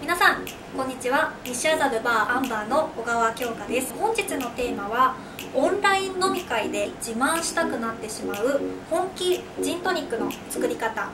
皆さんこんにちは。西麻布バーアンバーの小川京香です。本日のテーマはオンライン飲み会で自慢したくなってしまう本気ジントニックの作り方。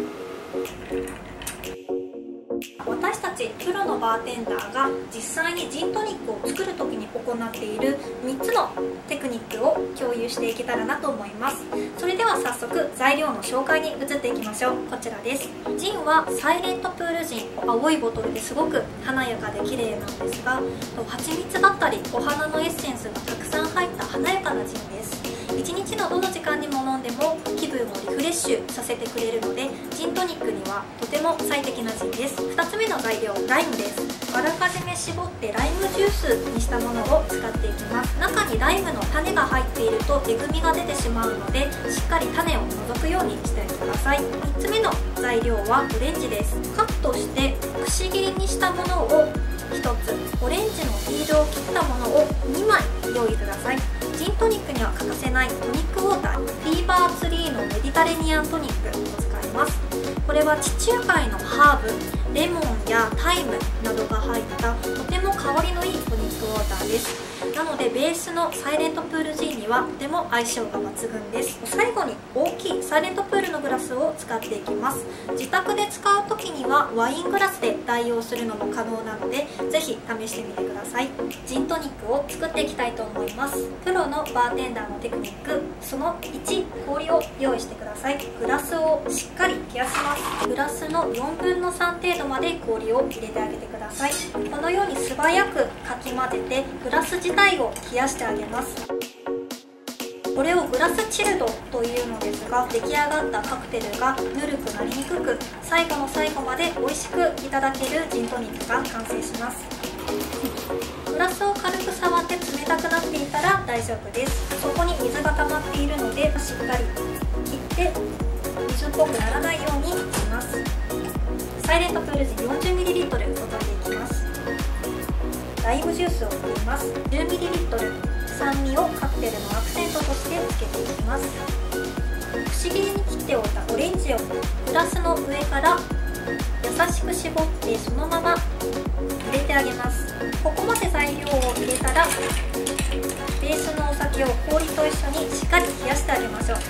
私たちプロのバーテンダーが実際にジントニックを作る時に行っている3つのテクニックを共有していけたらなと思います。それでは早速材料の紹介に移っていきましょう。こちらです。ジンはサイレントプールジン、青いボトルですごく華やかで綺麗なんですが、蜂蜜だったりお花のエッセンスがたくさん入った華やかなジンです。1日のどの時間にも飲んでも気分をリフレッシュさせてくれるので、ジントニックにはとても最適なジンです。2つ目の材料、ライムです。あらかじめ絞ってライムジュースにしたものを使っていきます。中にライムの種が入っているとえぐみが出てしまうので、しっかり種を除くようにしておいてください。3つ目の材料はオレンジです。カットしてくし切りにしたものを1つ、オレンジのピールを切ったものを2枚用意ください。ジントニックには欠かせないトニックウォーター、フィーバーツリーのメディタレニアントニックを使います。これは地中海のハーブ、レモンやタイムなどが入ったとても香りのいいトニックウォーターです。なのでベースのサイレントプールジンにはとても相性が抜群です。最後に大きいサイレントプールのグラスを使っていきます。自宅で使う時にはワイングラスで代用するのも可能なので、ぜひ試してみてください。ジントニックを作っていきたいと思います。プロのバーテンダーのテクニック、その1、氷を用意してください。グラスをしっかり冷やします。グラスの4分の3程度まで氷を入れてあげてください。このように素早くかき混ぜてグラス自体を冷やしてあげます。これをグラスチルドというのですが、出来上がったカクテルがぬるくなりにくく、最後の最後まで美味しくいただけるジントニックが完成します。グラスを軽く触って冷たくなっていたら大丈夫です。そこに水が溜まっているのでしっかり切って水っぽくならないようにします。サイレントプールジン 40ml 注いでいきます。ライムジュースを入れます。 10ml、 酸味をカクテルのアクセントとしてつけていきます。くし切りに切っておいたオレンジをグラスの上から優しく絞ってそのまま入れてあげます。ここまで材料を入れたらベースのお酒を氷と一緒にしっかり冷やしてあげましょう。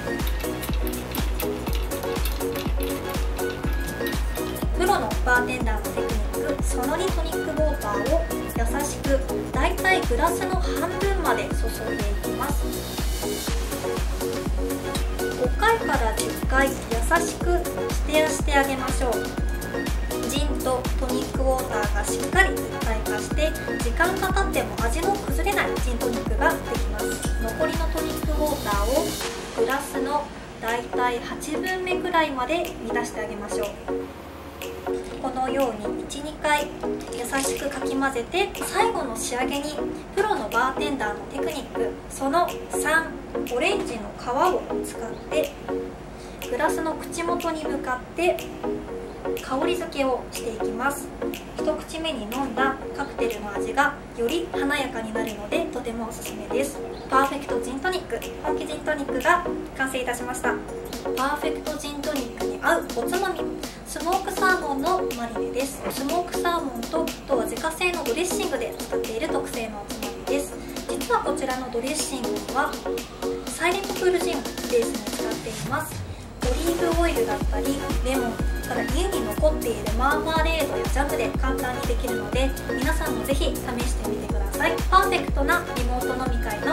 プロのバーテンダーのテクニック、その2トニックウォーターを優しくだいたいグラスの半分まで注いでいきます。5回から10回優しくステアしてあげましょう。ジンとトニックウォーターがしっかり一体化して時間が経っても味の崩れないジントニックができます。残りのトニックウォーターをグラスのだいたい8分目くらいまで満たしてあげましょう。このように 1,2 回優しくかき混ぜて、最後の仕上げにプロのバーテンダーのテクニック、その3、オレンジの皮を使ってグラスの口元に向かって香り付けをしていきます。一口目に飲んだカクテルの味がより華やかになるのでとてもおすすめです。パーフェクトジントニック、本気ジントニックが完成いたしました。パーフェクトジントニックに合うおつまみ、スモークサーモンのマリネです。スモークサーモンとあとは自家製のドレッシングで作っている特製のおつまみです。実はこちらのドレッシングはサイレントプールジンをベースに使っています。オリーブオイルだったりレモン、ただ家に残っているマーマーレードやジャムで簡単にできるので、皆さんもぜひ試してみてください。パーフェクトなリモート飲み会